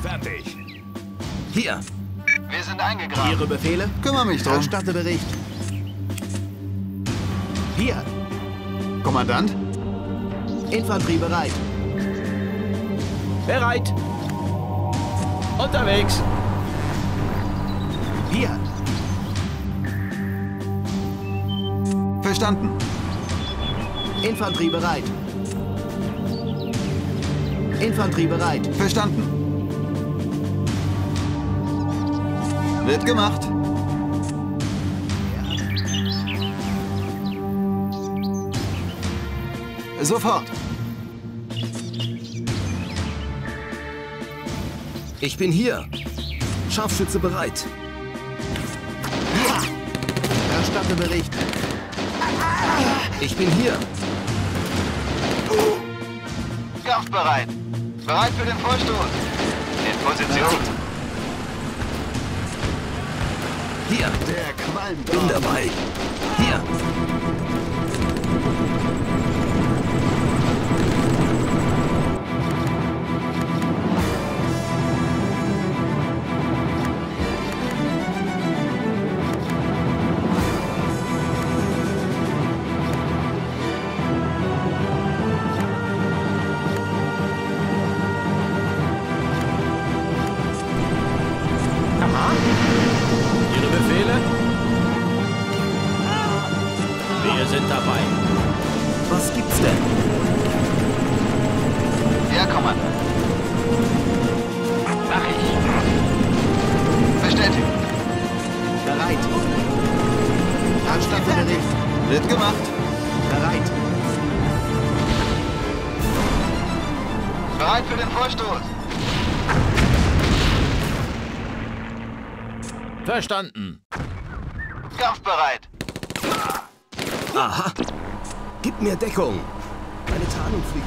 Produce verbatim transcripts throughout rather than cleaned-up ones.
Fertig. Hier. Wir sind eingegraben. Ihre Befehle? Kümmere mich drum. Erstatte Bericht. Hier. Kommandant? Infanterie bereit. Bereit. Unterwegs. Hier. Verstanden. Infanterie bereit. Infanterie bereit. Verstanden. Wird gemacht. Sofort. Ich bin hier. Scharfschütze bereit. Hier. Erstatte Bericht. Ich bin hier. Kampfbereit. Bereit für den Vorstoß. In Position. Hier. Der Qualm. Bin dabei. Hier. Ihre Befehle? Wir sind dabei. Was gibt's denn? Ja, Kommandant. Mach ich. Bestätigt. Bereit. Erstatte Bericht. Wird gemacht. Bereit. Bereit für den Vorstoß. Verstanden. Kampfbereit. Aha. Gib mir Deckung. Meine Tarnung fliegt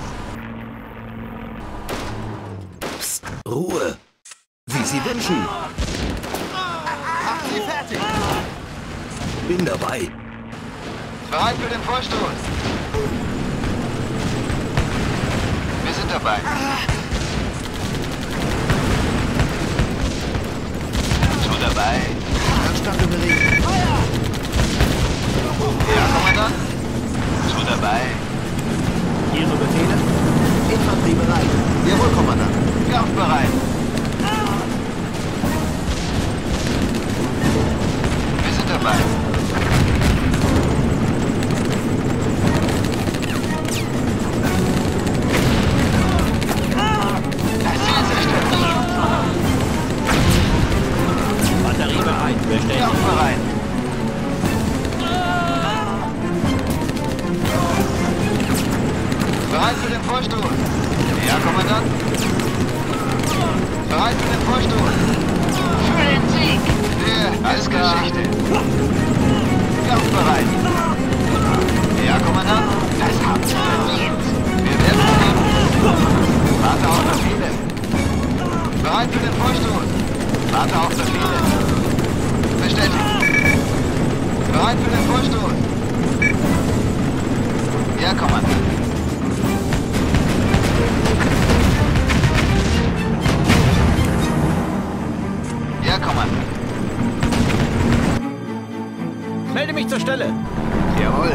auf. Psst, Ruhe. Wie Sie wünschen. Macht sie fertig. Bin dabei. Bereit für den Vorstoß. Wir sind dabei. Schon dabei. Erstatte Bericht. Ja, Kommandant. Schon dabei. Ihre Befehle? Infanterie bereit. Jawohl, Kommandant. Kampfbereit. Wir sind dabei. Das Ziel zerstört. Batterie bereit. Bestätigt. Kampfbereit. Bereit für den Vorstoß. Ja, Kommandant. Bereit für den Vorstoß. Für den Sieg. Der ist Geschichte. Kampfbereit. Ja, Kommandant. Das habt ihr verdient. Wir werden sehen. Warte auf Befehle. Bereit für den Vorstoß. Warte auf Befehle. Bestätigt. Bereit für den Vorstoß. Ja, Kommandant. Ja, Kommandant. Melde mich zur Stelle. Jawohl.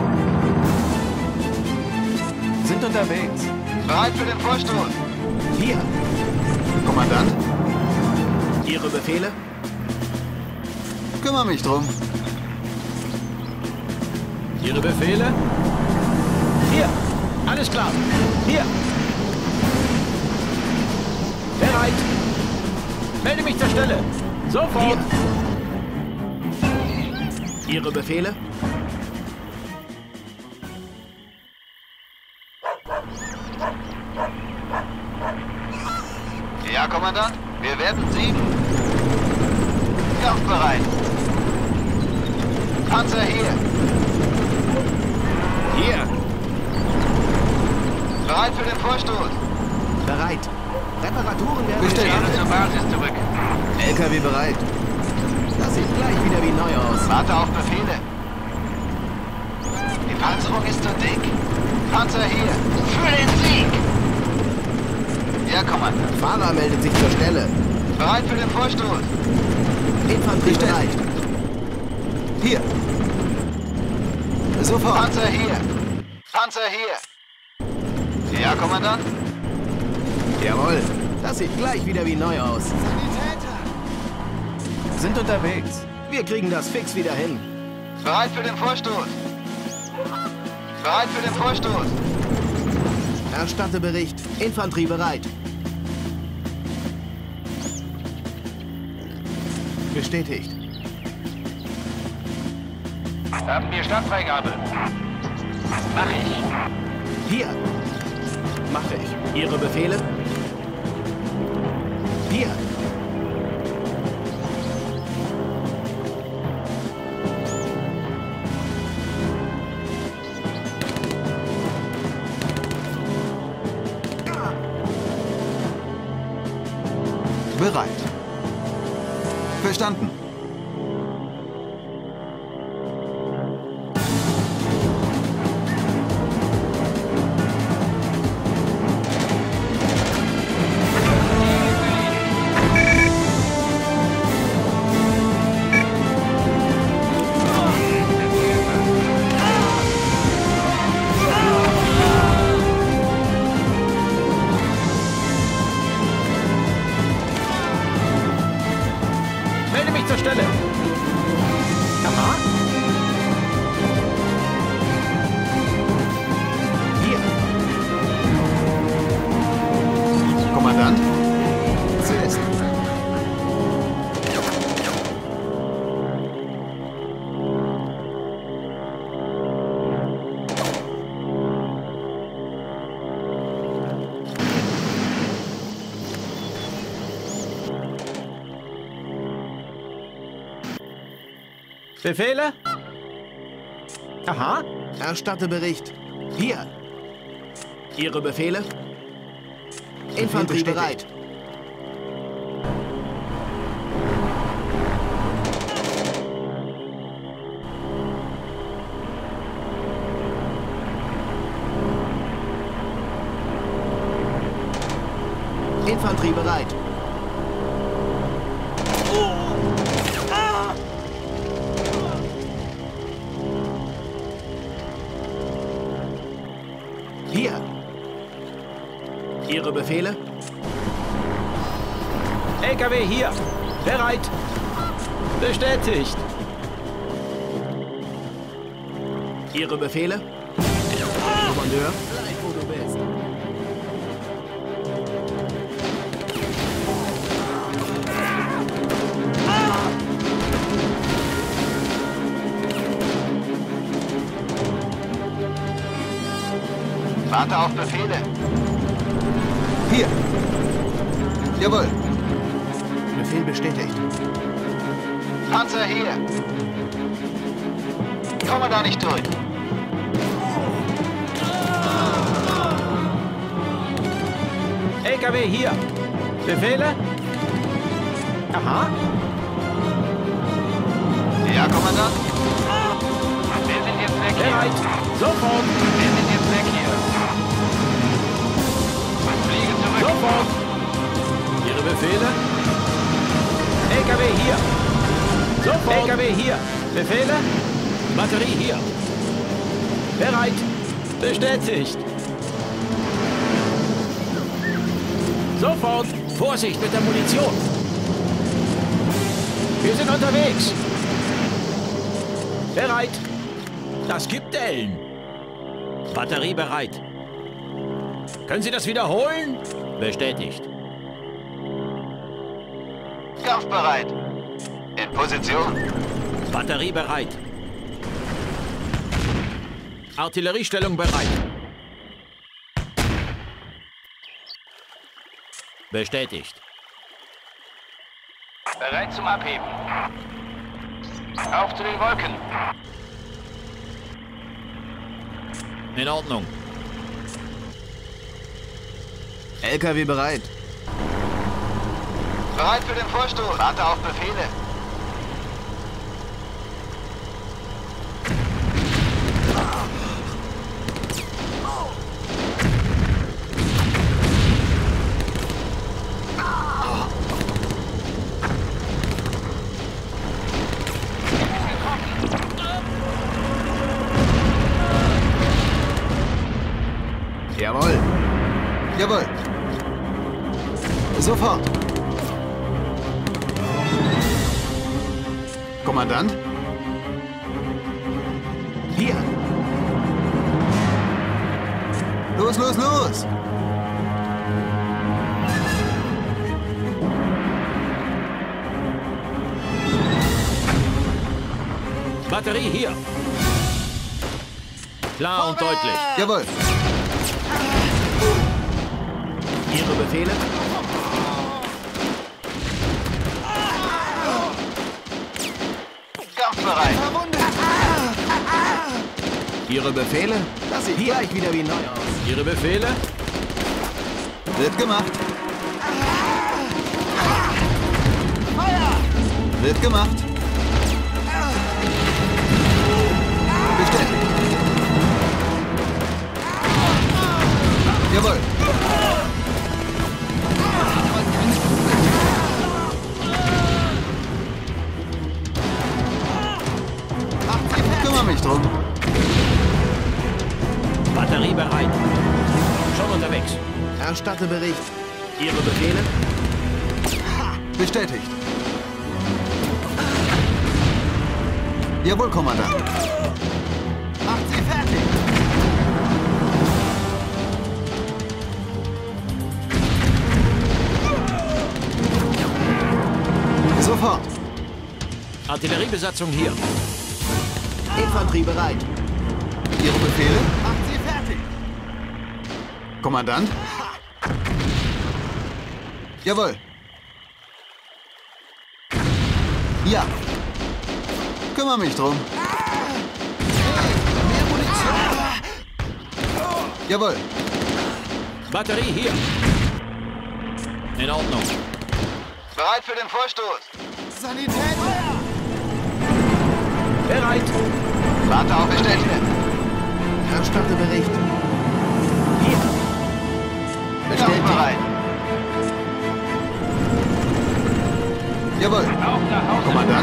Sind unterwegs. Bereit für den Vorstoß. Hier. Kommandant? Ihre Befehle? Kümmere mich drum. Ihre Befehle? Hier. Alles klar. Hier. Bereit. Melde mich zur Stelle. Sofort. Hier. Ihre Befehle? Ja, Kommandant. Wir werden siegen. Kampfbereit. Panzer hier. Hier. Bereit für den Vorstoß. Bereit. Reparaturen werden Bestätigt. gestartet. Zur Basis zurück. L K W bereit. Das sieht gleich wieder wie neu aus. Warte auf Befehle. Die Panzerung ist zu dick. Panzer hier. Für den Sieg. Ja, Kommandant. Fahrer meldet sich zur Stelle. Bereit für den Vorstoß. Infanterie bereit. Hier. Sofort. Panzer hier. Panzer hier. Ja, Kommandant. Jawohl. Das sieht gleich wieder wie neu aus. Sind unterwegs. Wir kriegen das fix wieder hin. Bereit für den Vorstoß. Bereit für den Vorstoß. Erstatte Bericht. Infanterie bereit. Bestätigt. Haben wir Startfreigabe? Mach ich. Hier. Mache ich. Ihre Befehle? Hier. Bereit. Verstanden. Melde mich zur Stelle. Aha. Hier. Kommandant? Zuerst. Befehle? Aha. Erstatte Bericht. Hier. Ihre Befehle? Infanterie bereit. Infanterie bereit. Hier. Ihre Befehle? L K W hier. Bereit. Bestätigt. Ihre Befehle? Kommandeur? Bleib, wo du bist. Warte auf Befehle. Hier. Jawohl. Befehl bestätigt. Panzer hier. Komme da nicht durch. L K W hier. Befehle? Aha. Ja, Kommandant. Wir sind jetzt weg hier. Bereit. Sofort. Wir sind jetzt weg hier. Fliege zurück. Sofort. Ihre Befehle? L K W hier. Sofort. L K W hier. Befehle? Batterie hier. Bereit. Bestätigt. Sofort. Vorsicht mit der Munition. Wir sind unterwegs. Bereit. Das gibt Dellen. Batterie bereit. Können Sie das wiederholen? Bestätigt. Kampfbereit. In Position. Batterie bereit. Artilleriestellung bereit. Bestätigt. Bereit zum Abheben. Auf zu den Wolken. In Ordnung. L K W bereit. Bereit für den Vorstoß. Warte auf Befehle. Jawohl. Sofort. Kommandant? Hier. Los, los, los! Batterie hier. Klar und deutlich. Jawohl. Ihre Befehle? Kampfbereit. Ihre Befehle? Das sieht gleich wieder wie neu aus. Ihre Befehle? Wird gemacht. Wird gemacht. Bestätigt. Jawohl. Ich kümmere mich drum. Batterie bereit. Schon unterwegs. Erstatte Bericht. Ihre Befehle? Bestätigt. Jawohl, Kommandant. Macht sie fertig. Sofort. Artilleriebesatzung hier. Infanterie bereit. Ihre Befehle? Macht sie fertig. Kommandant? Jawohl. Ja. Kümmere mich drum. Mehr Munition. Jawohl. Batterie hier. In Ordnung. Bereit für den Vorstoß. Sanität. Bereit. Warte auf Bestätigung. Erstatte Bericht. Hier. Bestätigt. Bereit. Jawohl. Kommandant?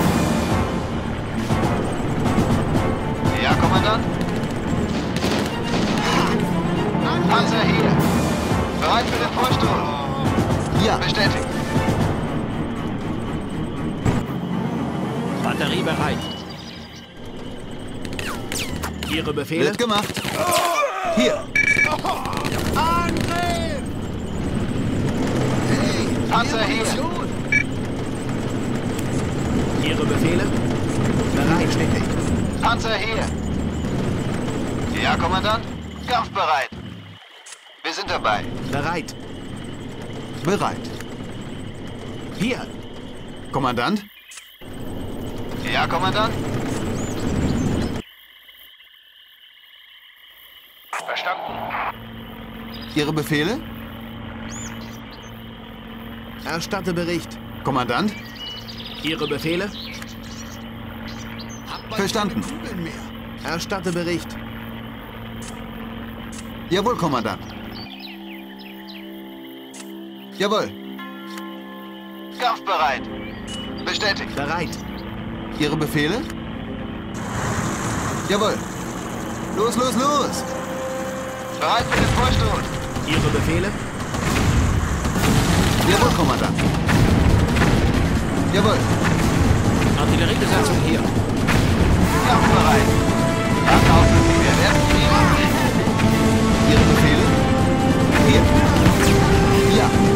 Ja, Kommandant. Panzer hier. Bereit für den Vorstoß. Ja. Bestätigt. Batterie bereit. Ihre Befehle? Wird gemacht. Hier. Angriff! Hey, Panzer hier. Ihre Befehle? Bereitständig. Panzer hier. Ja, Kommandant. Kampfbereit. Wir sind dabei. Bereit. Bereit. Hier. Kommandant? Ja, Kommandant. Verstanden. Ihre Befehle? Erstatte Bericht. Kommandant? Ihre Befehle? Verstanden. Erstatte Bericht. Jawohl, Kommandant. Jawohl. Kampfbereit. Bestätigt. Bereit. Ihre Befehle? Jawohl. Los, los, los! Bereit für den Vorstoß. Ihre Befehle? Jawohl, Kommandant. Jawohl. Artilleriebesatzung hier. Kampfbereit. Warte auf Befehl. Wir werden fliegen. Ihre Befehle? Hier. Ja.